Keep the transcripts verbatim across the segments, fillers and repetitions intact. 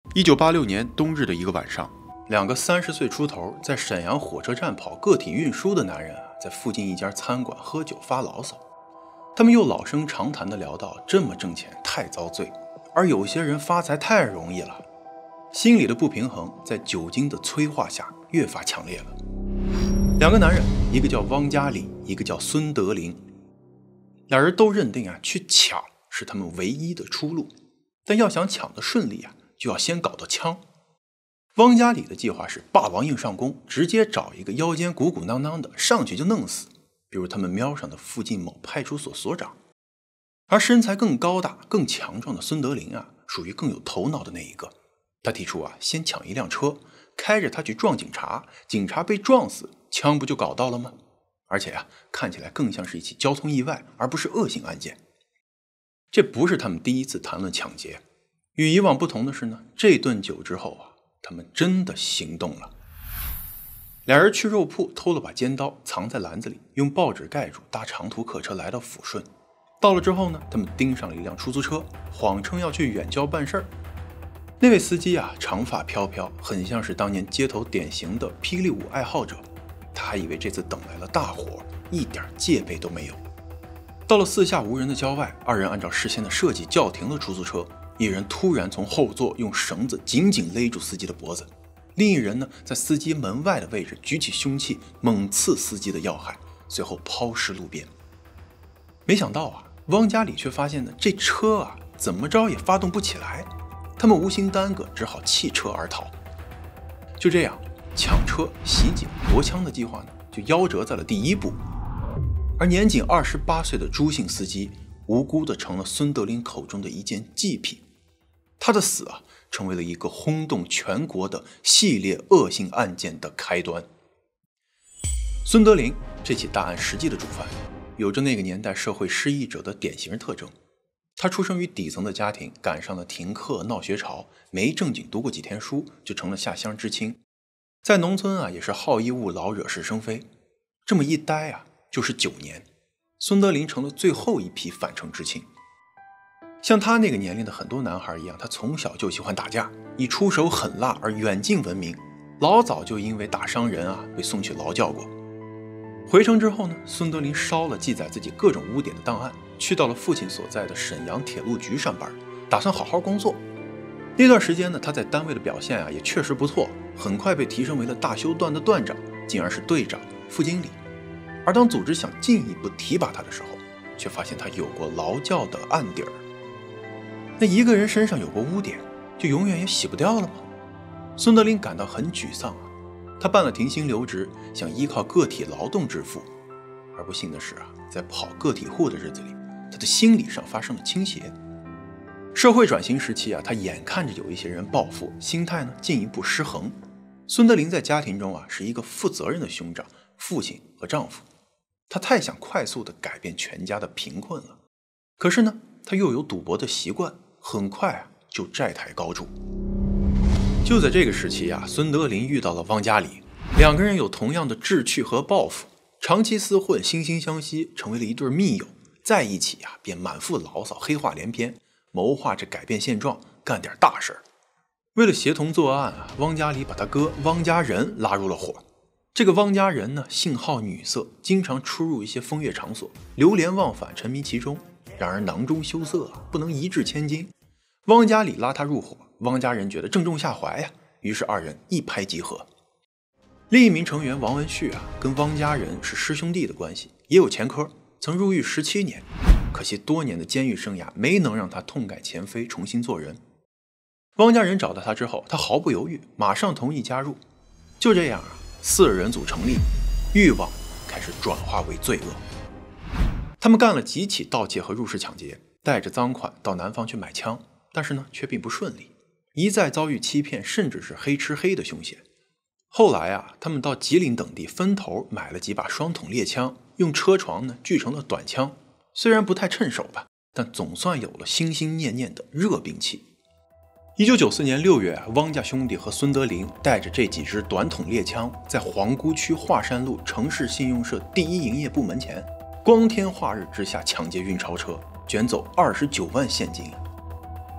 一九八六年冬日的一个晚上，两个三十岁出头在沈阳火车站跑个体运输的男人啊，在附近一家餐馆喝酒发牢骚。他们又老生常谈地聊到，这么挣钱太遭罪，而有些人发财太容易了。心里的不平衡在酒精的催化下越发强烈了。两个男人，一个叫汪家里，一个叫孙德林，俩人都认定啊，去抢是他们唯一的出路。但要想抢得顺利啊，就要先搞到枪。汪家里的计划是霸王硬上弓，直接找一个腰间鼓鼓囊囊的上去就弄死，比如他们瞄上的附近某派出所所长。而身材更高大更强壮的孙德林啊，属于更有头脑的那一个。他提出啊，先抢一辆车，开着他去撞警察，警察被撞死，枪不就搞到了吗？而且啊，看起来更像是一起交通意外，而不是恶性案件。这不是他们第一次谈论抢劫，与以往不同的是呢，这顿酒之后啊，他们真的行动了。俩人去肉铺偷了把尖刀，藏在篮子里，用报纸盖住，搭长途客车来到抚顺。到了之后呢，他们盯上了一辆出租车，谎称要去远郊办事儿。那位司机啊，长发飘飘，很像是当年街头典型的霹雳舞爱好者。他还以为这次等来了大火，一点戒备都没有。到了四下无人的郊外，二人按照事先的设计叫停了出租车。一人突然从后座用绳子紧紧勒住司机的脖子，另一人呢，在司机门外的位置举起凶器猛刺司机的要害，随后抛尸路边。没想到啊，汪家里却发现呢，这车啊怎么着也发动不起来，他们无心耽搁，只好弃车而逃。就这样，抢车、袭警、夺枪的计划呢，就夭折在了第一步。而年仅二十八岁的朱姓司机，无辜的成了孙德林口中的一件祭品。他的死啊，成为了一个轰动全国的系列恶性案件的开端。孙德林这起大案实际的主犯，有着那个年代社会失意者的典型特征。他出生于底层的家庭，赶上了停课闹学潮，没正经读过几天书，就成了下乡知青。在农村啊，也是好逸恶劳，惹是生非。这么一待啊，就是九年。孙德林成了最后一批返城知青。像他那个年龄的很多男孩一样，他从小就喜欢打架，以出手狠辣而远近闻名，老早就因为打伤人啊被送去劳教过。回城之后呢，孙德林烧了记载自己各种污点的档案，去到了父亲所在的沈阳铁路局上班，打算好好工作。那段时间呢，他在单位的表现啊也确实不错，很快被提升为了大修段的段长，进而是队长、副经理。而当组织想进一步提拔他的时候，却发现他有过劳教的案底儿。那一个人身上有过污点，就永远也洗不掉了吗？孙德林感到很沮丧啊，他办了停薪留职，想依靠个体劳动致富。而不幸的是啊，在跑个体户的日子里，他的心理上发生了倾斜。社会转型时期啊，他眼看着有一些人暴富，心态呢进一步失衡。孙德林在家庭中啊是一个负责任的兄长、父亲和丈夫，他太想快速地改变全家的贫困了。可是呢，他又有赌博的习惯，很快啊就债台高筑。就在这个时期啊，孙德林遇到了汪家里，两个人有同样的志趣和抱负，长期厮混，惺惺相惜，成为了一对密友。在一起啊，便满腹牢骚，黑话连篇，谋划着改变现状，干点大事儿。为了协同作案啊，汪家里把他哥汪家人拉入了伙。这个汪家人呢，性好女色，经常出入一些风月场所，流连忘返，沉迷其中。然而囊中羞涩啊，不能一掷千金。汪家里拉他入伙，汪家人觉得正中下怀呀、啊，于是二人一拍即合。另一名成员王文旭啊，跟汪家人是师兄弟的关系，也有前科，曾入狱十七年。可惜多年的监狱生涯没能让他痛改前非，重新做人。汪家人找到他之后，他毫不犹豫，马上同意加入。就这样啊，四人组成立，欲望开始转化为罪恶。他们干了几起盗窃和入室抢劫，带着赃款到南方去买枪，但是呢，却并不顺利，一再遭遇欺骗，甚至是黑吃黑的凶险。后来啊，他们到吉林等地分头买了几把双筒猎枪，用车床呢锯成了短枪，虽然不太趁手吧，但总算有了心心念念的热兵器。一九九四年六月，汪家兄弟和孙德林带着这几支短筒猎枪，在皇姑区华山路城市信用社第一营业部门前，光天化日之下抢劫运钞车，卷走二十九万现金。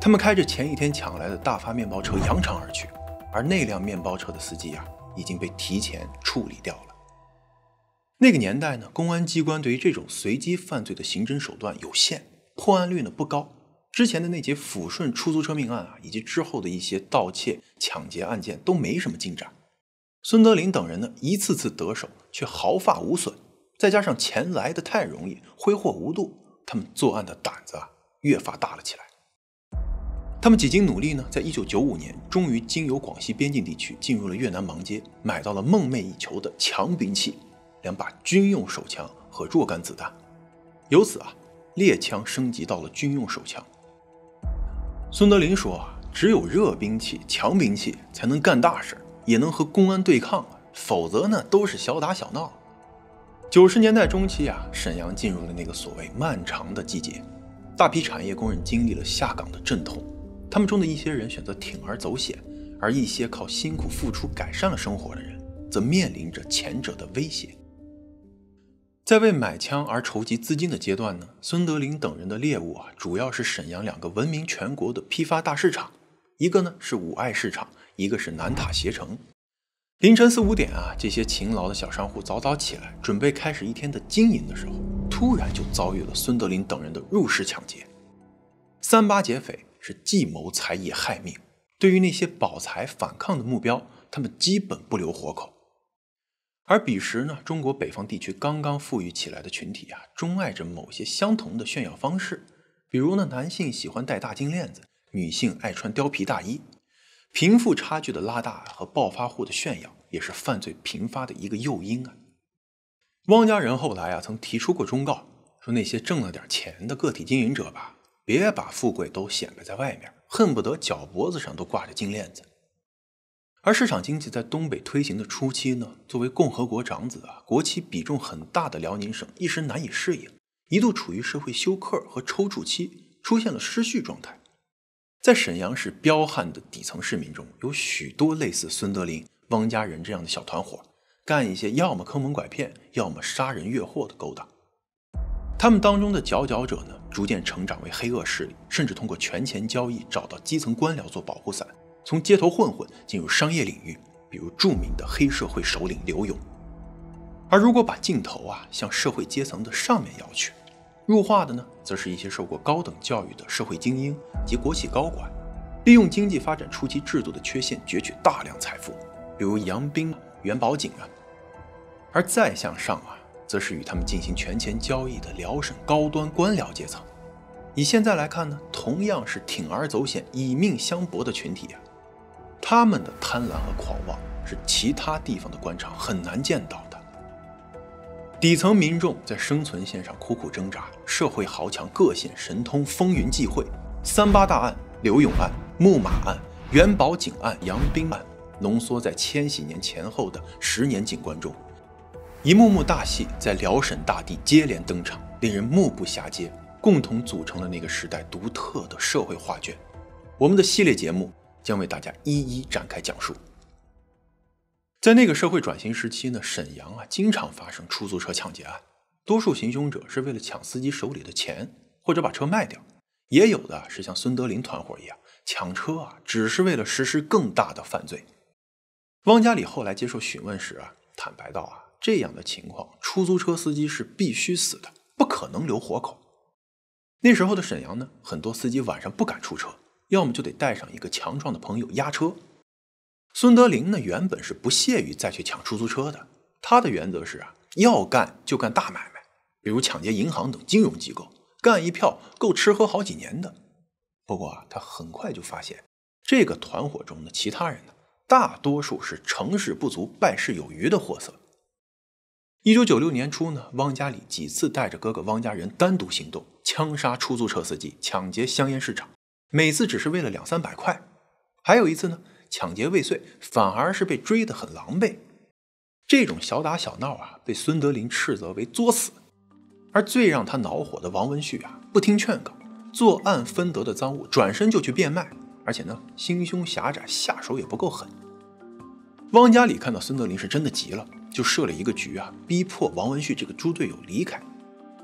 他们开着前一天抢来的大发面包车扬长而去，而那辆面包车的司机啊，已经被提前处理掉了。那个年代呢，公安机关对于这种随机犯罪的刑侦手段有限，破案率呢不高。之前的那起抚顺出租车命案啊，以及之后的一些盗窃、抢劫案件都没什么进展。孙德林等人呢，一次次得手，却毫发无损。再加上钱来得太容易，挥霍无度，他们作案的胆子啊，越发大了起来。他们几经努力呢，在一九九五年，终于经由广西边境地区进入了越南芒街，买到了梦寐以求的强兵器，两把军用手枪和若干子弹。由此啊，猎枪升级到了军用手枪。孙德林说啊，只有热兵器、强兵器才能干大事，也能和公安对抗，否则呢都是小打小闹。九十年代中期啊，沈阳进入了那个所谓漫长的季节，大批产业工人经历了下岗的阵痛，他们中的一些人选择铤而走险，而一些靠辛苦付出改善了生活的人，则面临着前者的威胁。在为买枪而筹集资金的阶段呢，孙德林等人的猎物啊，主要是沈阳两个闻名全国的批发大市场，一个呢是五爱市场，一个是南塔携程。凌晨四五点啊，这些勤劳的小商户早早起来，准备开始一天的经营的时候，突然就遭遇了孙德林等人的入室抢劫。三八劫匪是计谋财也害命，对于那些保财反抗的目标，他们基本不留活口。而彼时呢，中国北方地区刚刚富裕起来的群体啊，钟爱着某些相同的炫耀方式，比如呢，男性喜欢戴大金链子，女性爱穿貂皮大衣。贫富差距的拉大和暴发户的炫耀，也是犯罪频发的一个诱因啊。汪家人后来啊，曾提出过忠告，说那些挣了点钱的个体经营者吧，别把富贵都显摆在外面，恨不得脚脖子上都挂着金链子。而市场经济在东北推行的初期呢，作为共和国长子啊，国企比重很大的辽宁省一时难以适应，一度处于社会休克和抽搐期，出现了失序状态。在沈阳市彪悍的底层市民中，有许多类似孙德林、汪家人这样的小团伙，干一些要么坑蒙拐骗，要么杀人越货的勾当。他们当中的佼佼者呢，逐渐成长为黑恶势力，甚至通过权钱交易找到基层官僚做保护伞，从街头混混进入商业领域，比如著名的黑社会首领刘勇。而如果把镜头啊向社会阶层的上面摇去，入画的呢，则是一些受过高等教育的社会精英及国企高管，利用经济发展初期制度的缺陷攫取大量财富，比如杨斌、元宝警啊。而再向上啊，则是与他们进行权钱交易的辽沈高端官僚阶层。以现在来看呢，同样是铤而走险、以命相搏的群体啊，他们的贪婪和狂妄是其他地方的官场很难见到的。底层民众在生存线上苦苦挣扎，社会豪强各显神通，风云际会。三八大案、刘勇案、木马案、元宝警案、杨斌案，浓缩在千禧年前后的十年警官中，一幕幕大戏在辽沈大地接连登场，令人目不暇接，共同组成了那个时代独特的社会画卷。我们的系列节目将为大家一一展开讲述。在那个社会转型时期呢，沈阳啊经常发生出租车抢劫案，多数行凶者是为了抢司机手里的钱，或者把车卖掉，也有的是像孙德林团伙一样，抢车啊只是为了实施更大的犯罪。汪家里后来接受询问时啊，坦白道啊，这样的情况，出租车司机是必须死的，不可能留活口。那时候的沈阳呢，很多司机晚上不敢出车，要么就得带上一个强壮的朋友押车。孙德林呢，原本是不屑于再去抢出租车的，他的原则是啊，要干就干大买卖，比如抢劫银行等金融机构，干一票够吃喝好几年的。不过啊，他很快就发现，这个团伙中的其他人呢，大多数是成事不足败事有余的货色。一九九六年初呢，汪家里几次带着哥哥汪家人单独行动，枪杀出租车司机，抢劫香烟市场，每次只是为了两三百块。还有一次呢，抢劫未遂，反而是被追得很狼狈。这种小打小闹啊，被孙德林斥责为作死。而最让他恼火的王文旭啊，不听劝告，作案分得的赃物转身就去变卖，而且呢，心胸狭窄，下手也不够狠。汪家里看到孙德林是真的急了，就设了一个局啊，逼迫王文旭这个猪队友离开。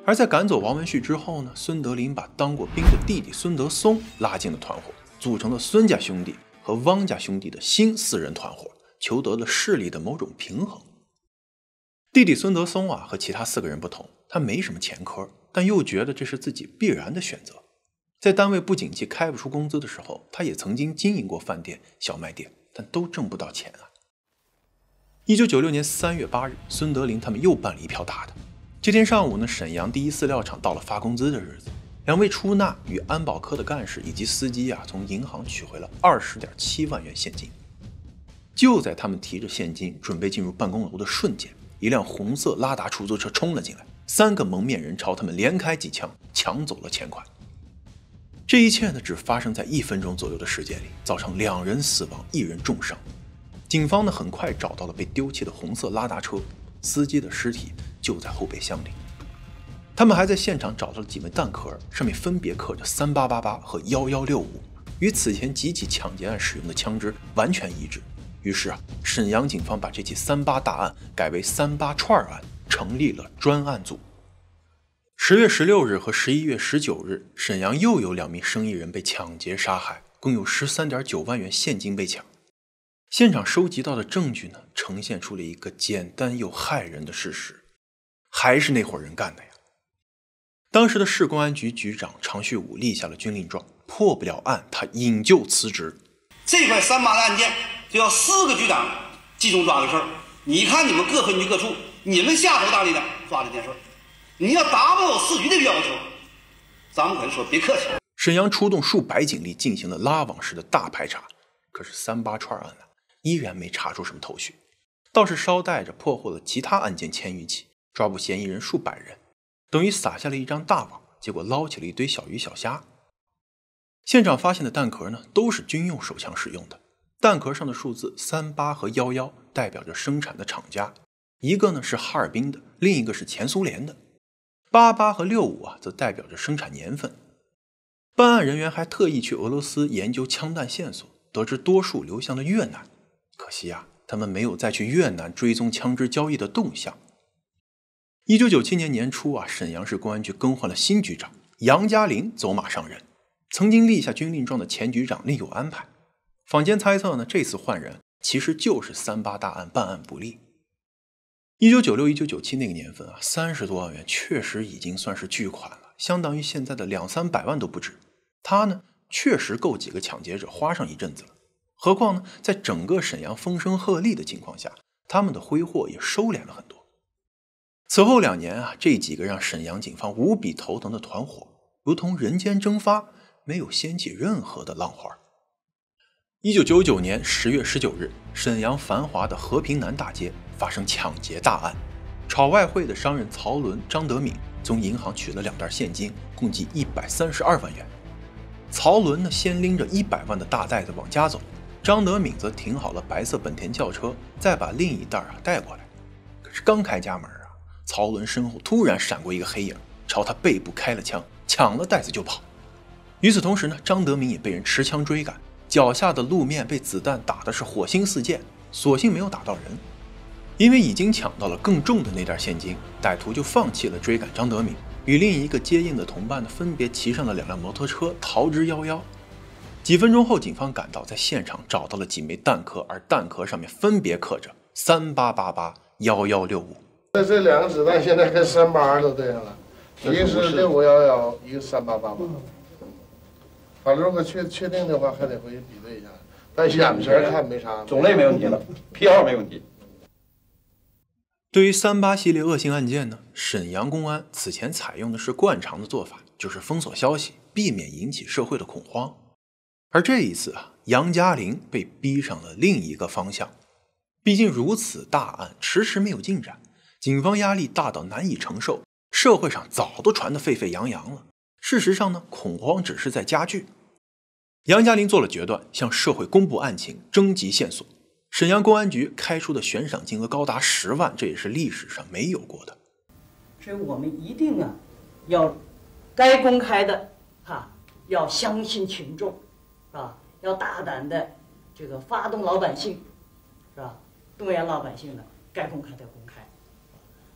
而在赶走王文旭之后呢，孙德林把当过兵的弟弟孙德松拉进了团伙，组成了孙家兄弟和汪家兄弟的新四人团伙，求得了势力的某种平衡。弟弟孙德松啊，和其他四个人不同，他没什么前科，但又觉得这是自己必然的选择。在单位不景气开不出工资的时候，他也曾经经营过饭店、小卖店，但都挣不到钱啊。一九九六年三月八日，孙德林他们又办了一票大的。这天上午呢，沈阳第一饲料厂到了发工资的日子，两位出纳与安保科的干事以及司机啊，从银行取回了二十点七万元现金。就在他们提着现金准备进入办公楼的瞬间，一辆红色拉达出租车冲了进来，三个蒙面人朝他们连开几枪，抢走了钱款。这一切呢，只发生在一分钟左右的时间里，造成两人死亡，一人重伤。警方呢，很快找到了被丢弃的红色拉达车，司机的尸体就在后备箱里。他们还在现场找到了几枚弹壳，上面分别刻着三八八八和一一六五，与此前几起抢劫案使用的枪支完全一致。于是啊，沈阳警方把这起三八大案改为三八串案，成立了专案组。十月十六日和十一月十九日，沈阳又有两名生意人被抢劫杀害，共有 十三点九万元现金被抢。现场收集到的证据呢，呈现出了一个简单又骇人的事实，还是那伙人干的呀。当时的市公安局局长常旭武立下了军令状，破不了案，他引咎辞职。 这块三八的案件就要四个局长集中抓个事儿，你看你们各分局各处，你们下头大力量抓这件事儿，你要达不到市局的要求，咱们可就说别客气。 沈阳出动数百警力进行了拉网式的大排查，可是三八串案呢，依然没查出什么头绪，倒是捎带着破获了其他案件千余起，抓捕嫌疑人数百人，等于撒下了一张大网，结果捞起了一堆小鱼小虾。现场发现的弹壳呢，都是军用手枪使用的，弹壳上的数字三八和一一代表着生产的厂家，一个呢是哈尔滨的，另一个是前苏联的。八八和六五啊，则代表着生产年份。办案人员还特意去俄罗斯研究枪弹线索，得知多数流向了越南。可惜啊，他们没有再去越南追踪枪支交易的动向。一九九七年年初啊，沈阳市公安局更换了新局长，杨嘉林走马上任。曾经立下军令状的前局长另有安排。坊间猜测呢，这次换人其实就是三八大案办案不力。一九九六、一九九七那个年份啊，三十多万元确实已经算是巨款了，相当于现在的两三百万都不止。他呢，确实够几个抢劫者花上一阵子了。何况呢，在整个沈阳风声鹤唳的情况下，他们的挥霍也收敛了很多。此后两年啊，这几个让沈阳警方无比头疼的团伙，如同人间蒸发，没有掀起任何的浪花。一九九九年十月十九日，沈阳繁华的和平南大街发生抢劫大案，炒外汇的商人曹伦、张德敏从银行取了两袋现金，共计一百三十二万元。曹伦呢，先拎着一百万的大袋子往家走，张德敏则停好了白色本田轿车，再把另一袋啊带过来。可是刚开家门啊，曹伦身后突然闪过一个黑影，朝他背部开了枪，抢了袋子就跑。与此同时呢，张德敏也被人持枪追赶，脚下的路面被子弹打的是火星四溅，所幸没有打到人。因为已经抢到了更重的那袋现金，歹徒就放弃了追赶张德敏，与另一个接应的同伴呢，分别骑上了两辆摩托车逃之夭夭。几分钟后，警方赶到，在现场找到了几枚弹壳，而弹壳上面分别刻着三八八八、一一六五。 那这两个子弹现在跟三八都对上了，一个是六五幺幺，一个三八八八。反正如果确确定的话，还得回去比对一下。但眼神看没啥， 种类没问题了，批号没问题。 对于三八系列恶性案件呢，沈阳公安此前采用的是惯常的做法，就是封锁消息，避免引起社会的恐慌。而这一次啊，杨嘉林被逼上了另一个方向。毕竟如此大案迟迟没有进展，警方压力大到难以承受，社会上早都传得沸沸扬扬了。事实上呢，恐慌只是在加剧。杨嘉林做了决断，向社会公布案情，征集线索。沈阳公安局开出的悬赏金额高达十万，这也是历史上没有过的。 所以我们一定啊，要该公开的哈，要相信群众，是吧？要大胆的这个发动老百姓，是吧？动员老百姓的，该公开的公开。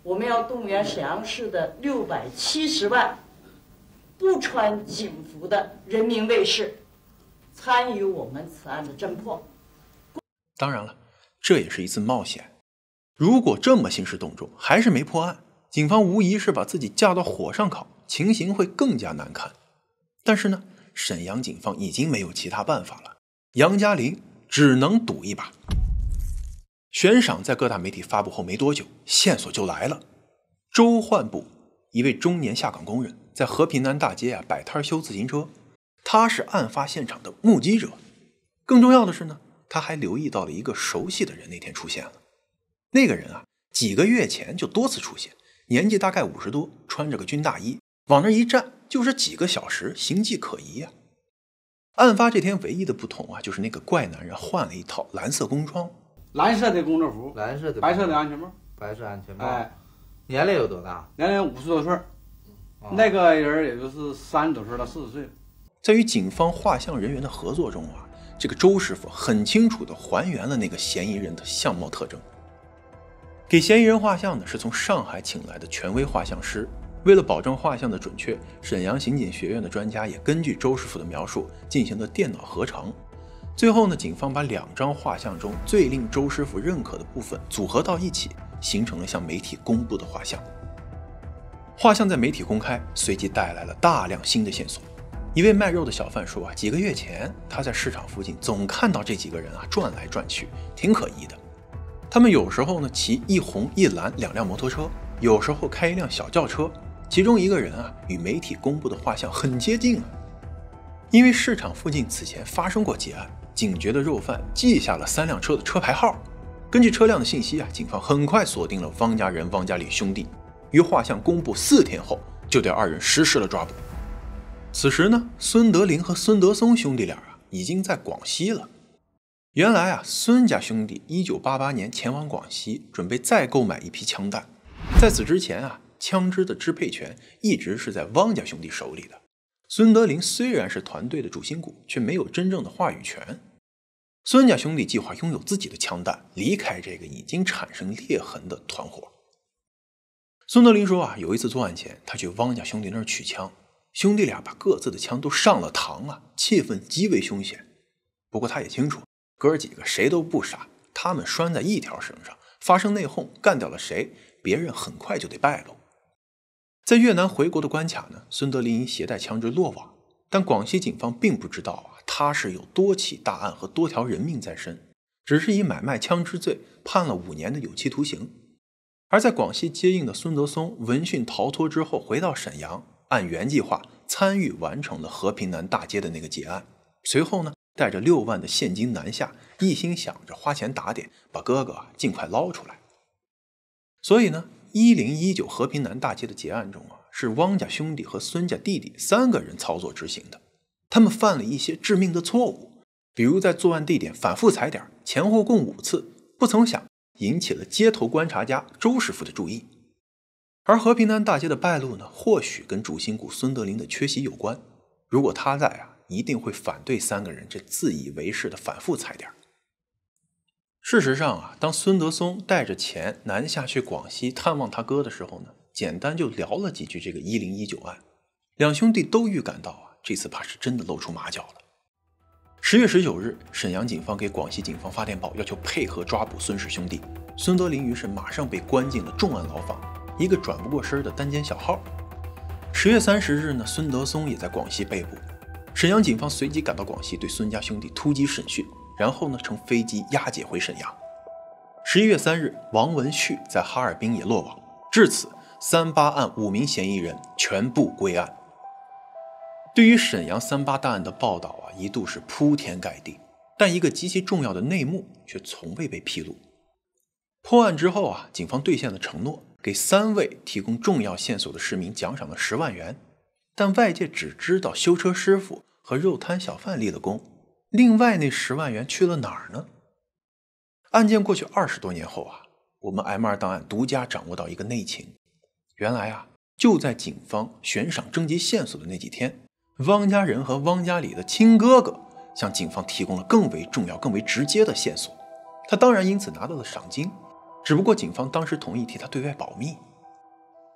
我们要动员沈阳市的六百七十万不穿警服的人民卫士参与我们此案的侦破。 当然了，这也是一次冒险。如果这么兴师动众还是没破案，警方无疑是把自己架到火上烤，情形会更加难看。但是呢，沈阳警方已经没有其他办法了，杨嘉林只能赌一把。悬赏在各大媒体发布后没多久，线索就来了。周焕部，一位中年下岗工人，在和平南大街啊摆摊修自行车，他是案发现场的目击者。更重要的是呢，他还留意到了一个熟悉的人那天出现了。那个人啊，几个月前就多次出现，年纪大概五十多，穿着个军大衣，往那一站就是几个小时，形迹可疑啊。案发这天唯一的不同啊，就是那个怪男人换了一套蓝色工装， 蓝色的工作服， 蓝色的， 白色的安全帽， 白色安全帽。 哎， 年龄有多大？ 年龄五十多岁，哦、那个人也就是三十多岁到四十岁。 在与警方画像人员的合作中啊，这个周师傅很清楚地还原了那个嫌疑人的相貌特征。给嫌疑人画像的是从上海请来的权威画像师。为了保证画像的准确，沈阳刑警学院的专家也根据周师傅的描述进行了电脑合成。最后呢，警方把两张画像中最令周师傅认可的部分组合到一起，形成了向媒体公布的画像。画像在媒体公开，随即带来了大量新的线索。一位卖肉的小贩说啊，几个月前他在市场附近总看到这几个人啊转来转去，挺可疑的。他们有时候呢骑一红一蓝两辆摩托车，有时候开一辆小轿车，其中一个人啊与媒体公布的画像很接近啊。因为市场附近此前发生过劫案，警觉的肉贩记下了三辆车的车牌号。根据车辆的信息啊，警方很快锁定了汪家人、汪家里兄弟。于画像公布四天后，就对二人实施了抓捕。此时呢，孙德林和孙德松兄弟俩啊已经在广西了。原来啊，孙家兄弟一九八八年前往广西，准备再购买一批枪弹。在此之前啊，枪支的支配权一直是在汪家兄弟手里的。孙德林虽然是团队的主心骨，却没有真正的话语权。孙家兄弟计划拥有自己的枪弹，离开这个已经产生裂痕的团伙。孙德林说啊，有一次作案前，他去汪家兄弟那儿取枪，兄弟俩把各自的枪都上了膛啊，气氛极为凶险。不过他也清楚，哥几个谁都不傻，他们拴在一条绳上，发生内讧，干掉了谁，别人很快就得败露。在越南回国的关卡呢，孙德林因携带枪支落网，但广西警方并不知道啊，他是有多起大案和多条人命在身，只是以买卖枪支罪判了五年的有期徒刑。而在广西接应的孙德松闻讯逃脱之后回到沈阳，按原计划参与完成了和平南大街的那个劫案。随后呢，带着六万的现金南下，一心想着花钱打点，把哥哥尽快捞出来。所以呢，一零一九和平南大街的劫案中啊，是汪家兄弟和孙家弟弟三个人操作执行的。他们犯了一些致命的错误，比如在作案地点反复踩点，前后共五次，不曾想引起了街头观察家周师傅的注意。而和平南大街的败露呢，或许跟主心骨孙德林的缺席有关。如果他在啊，一定会反对三个人这自以为是的反复踩点。事实上啊，当孙德松带着钱南下去广西探望他哥的时候呢，简单就聊了几句这个一零一九案。两兄弟都预感到啊，这次怕是真的露出马脚了。十月十九日，沈阳警方给广西警方发电报，要求配合抓捕孙氏兄弟。孙德林于是马上被关进了重案牢房，一个转不过身的单间小号。十月三十日呢，孙德松也在广西被捕。沈阳警方随即赶到广西，对孙家兄弟突击审讯，然后呢，乘飞机押解回沈阳。十一月三日，王文旭在哈尔滨也落网。至此，三八案五名嫌疑人全部归案。对于沈阳三八大案的报道啊，一度是铺天盖地，但一个极其重要的内幕却从未被披露。破案之后啊，警方兑现了承诺，给三位提供重要线索的市民奖赏了十万元，但外界只知道修车师傅和肉摊小贩立了功，另外那十万元去了哪儿呢？案件过去二十多年后啊，我们 M 二 档案独家掌握到一个内情。原来啊，就在警方悬赏征集线索的那几天，汪家人和汪家里的亲哥哥向警方提供了更为重要、更为直接的线索。他当然因此拿到了赏金，只不过警方当时同意替他对外保密。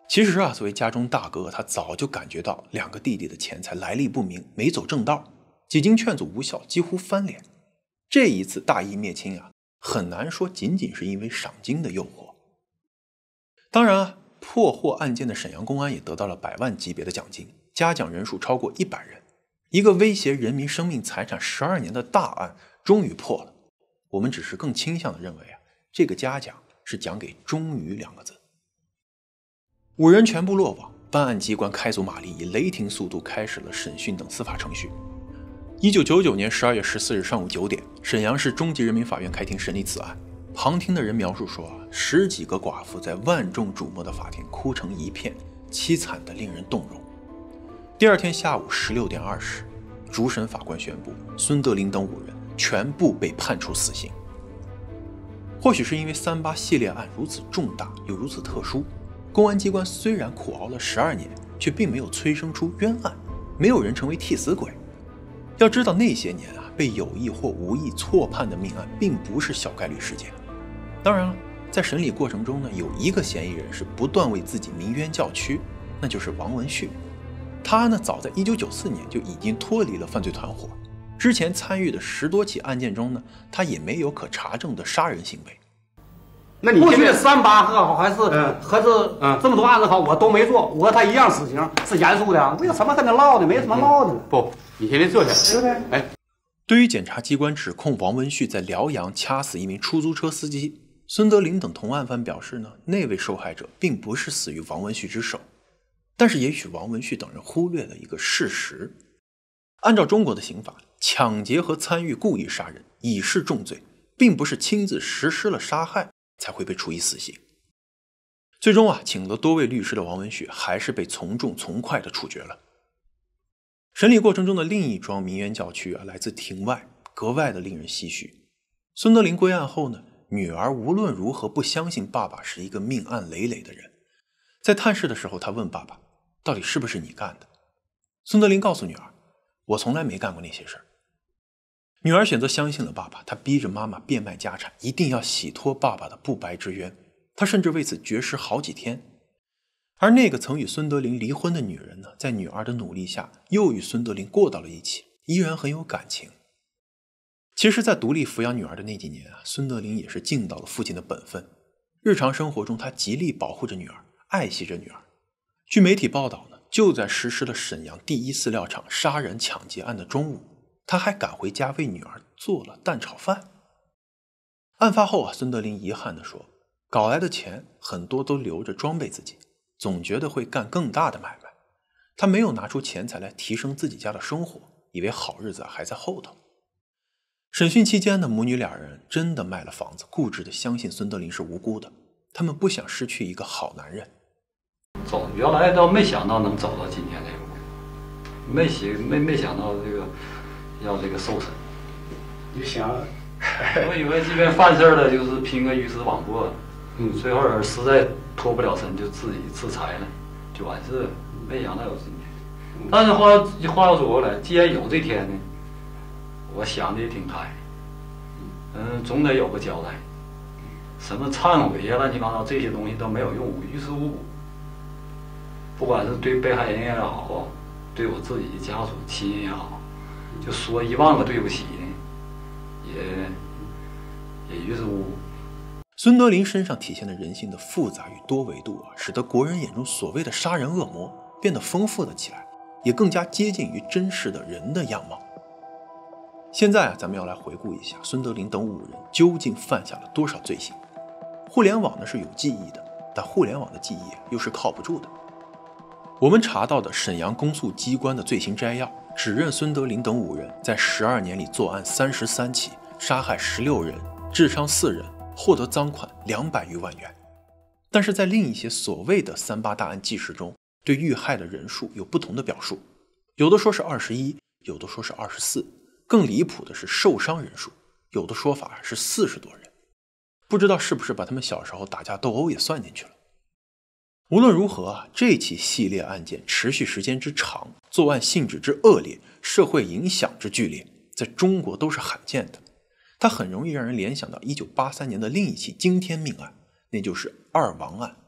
其实啊，作为家中大哥，他早就感觉到两个弟弟的钱财来历不明，没走正道，几经劝阻无效，几乎翻脸。这一次大义灭亲啊，很难说仅仅是因为赏金的诱惑。当然啊，破获案件的沈阳公安也得到了百万级别的奖金，嘉奖人数超过一百人。一个威胁人民生命财产十二年的大案终于破了。我们只是更倾向的认为啊，这个嘉奖是奖给终于两个字。五人全部落网，办案机关开足马力，以雷霆速度开始了审讯等司法程序。一九九九年十二月十四日上午九点，沈阳市中级人民法院开庭审理此案。旁听的人描述说啊，十几个寡妇在万众瞩目的法庭哭成一片，凄惨的令人动容。第二天下午十六点二十，主审法官宣布，孙德林等五人全部被判处死刑。或许是因为三八系列案如此重大又如此特殊，公安机关虽然苦熬了十二年，却并没有催生出冤案，没有人成为替死鬼。要知道那些年啊，被有意或无意错判的命案并不是小概率事件。当然了，在审理过程中呢，有一个嫌疑人是不断为自己鸣冤叫屈，那就是王文旭。他呢，早在一九九四年就已经脱离了犯罪团伙，之前参与的十多起案件中呢，他也没有可查证的杀人行为。 那你过去的三八好还是、嗯、还是、嗯、这么多案子好，我都没做，我和他一样死刑，是严肃的。为什么跟他唠呢？没什么唠的、嗯。不，你天天坐下，对不对？哎， 对于检察机关指控王文旭在辽阳掐死一名出租车司机，孙德林等同案犯表示呢，那位受害者并不是死于王文旭之手。但是也许王文旭等人忽略了一个事实，按照中国的刑法，抢劫和参与故意杀人已是重罪，并不是亲自实施了杀害才会被处以死刑。最终啊，请了多位律师的王文旭还是被从重从快的处决了。审理过程中的另一桩鸣冤叫屈啊，来自庭外，格外的令人唏嘘。孙德林归案后呢，女儿无论如何不相信爸爸是一个命案累累的人。在探视的时候，他问爸爸，到底是不是你干的？孙德林告诉女儿，我从来没干过那些事儿。女儿选择相信了爸爸，她逼着妈妈变卖家产，一定要洗脱爸爸的不白之冤。她甚至为此绝食好几天。而那个曾与孙德林离婚的女人呢，在女儿的努力下，又与孙德林过到了一起，依然很有感情。其实，在独立抚养女儿的那几年啊，孙德林也是尽到了父亲的本分。日常生活中，他极力保护着女儿，爱惜着女儿。据媒体报道呢，就在实施了沈阳第一饲料厂杀人抢劫案的中午，他还赶回家为女儿做了蛋炒饭。案发后啊，孙德林遗憾地说，搞来的钱很多都留着装备自己，总觉得会干更大的买卖。他没有拿出钱财来提升自己家的生活，以为好日子还在后头。审讯期间呢，母女俩人真的卖了房子，固执地相信孙德林是无辜的。他们不想失去一个好男人。 走，原来都没想到能走到今天这个步，没想没没想到这个要这个受审。 你想， 我以为这边犯事了就是拼个鱼死网破，嗯，最后实在脱不了身就自己自裁了，就完事了。没想到有今天，但是话话又说回来，既然有这天呢，我想的也挺开，嗯，总得有个交代。什么忏悔呀、乱七八糟这些东西都没有用，于事无补。不管是对被害人也好，对我自己的家属亲人也好，就说一万个对不起呢，也也于事无补。 孙德林身上体现的人性的复杂与多维度啊，使得国人眼中所谓的杀人恶魔变得丰富了起来，也更加接近于真实的人的样貌。现在啊，咱们要来回顾一下孙德林等五人究竟犯下了多少罪行。互联网呢是有记忆的，但互联网的记忆又是靠不住的。我们查到的沈阳公诉机关的罪行摘要，指认孙德林等五人在十二年里作案三十三起，杀害十六人，致伤四人，获得赃款两百余万元。但是在另一些所谓的三八大案纪实中，对遇害的人数有不同的表述，有的说是二十一，有的说是二十四，更离谱的是受伤人数，有的说法是四十多人。不知道是不是把他们小时候打架斗殴也算进去了。无论如何啊，这起系列案件持续时间之长，作案性质之恶劣，社会影响之剧烈，在中国都是罕见的。它很容易让人联想到一九八三年的另一起惊天命案，那就是二王案。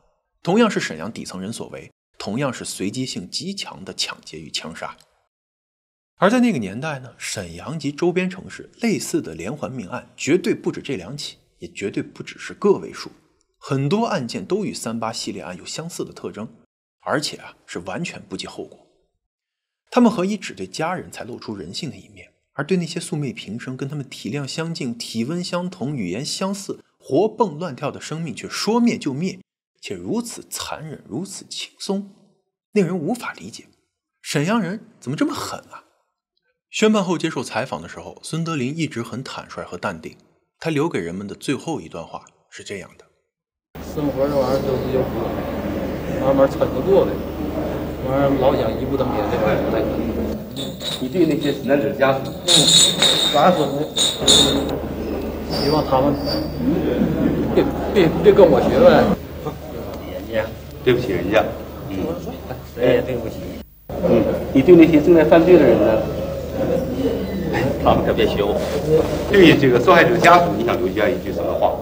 同样是沈阳底层人所为，同样是随机性极强的抢劫与枪杀。而在那个年代呢，沈阳及周边城市类似的连环命案绝对不止这两起，也绝对不只是个位数，很多案件都与三八系列案有相似的特征，而且啊是完全不计后果。他们何以只对家人才露出人性的一面，而对那些素昧平生、跟他们体量相近、体温相同、语言相似、活蹦乱跳的生命却说灭就灭，且如此残忍、如此轻松，令人无法理解。沈阳人怎么这么狠啊？宣判后接受采访的时候，孙德林一直很坦率和淡定。他留给人们的最后一段话是这样的： 生活这玩意儿就是有苦，慢慢撑着过的。玩意儿老想一步登天，这玩意儿不太可能。 你对那些死难者家属， 嗯，咋说呢？希望他们别别别跟我学呗。人家对不起人家， 嗯，谁也对不起。 嗯，你对那些正在犯罪的人呢？他们可别学我。对这个受害者家属，你想留下一句什么话？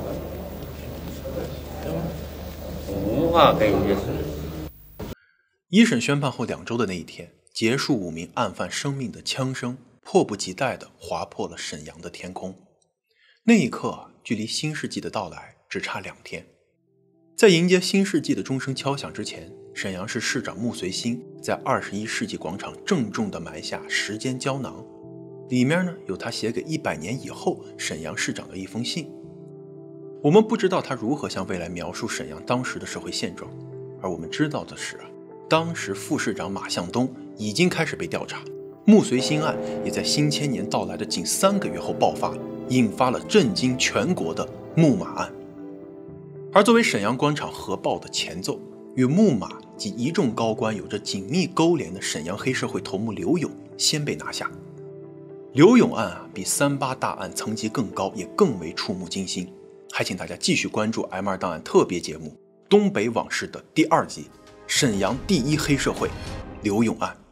无话可以说。 一审宣判后两周的那一天，结束五名案犯生命的枪声迫不及待地划破了沈阳的天空。那一刻，距离新世纪的到来只差两天。在迎接新世纪的钟声敲响之前，沈阳市市长穆绥新在二十一世纪广场郑重地埋下时间胶囊，里面呢有他写给一百年以后沈阳市长的一封信。我们不知道他如何向未来描述沈阳当时的社会现状，而我们知道的是啊，当时副市长马向东已经开始被调查，穆绥新案也在新千年到来的仅三个月后爆发，引发了震惊全国的木马案。而作为沈阳官场核爆的前奏，与木马及一众高官有着紧密勾连的沈阳黑社会头目刘勇先被拿下。刘勇案啊，比三八大案层级更高，也更为触目惊心。还请大家继续关注 M 二档案特别节目《东北往事》的第二集《沈阳第一黑社会刘勇案》。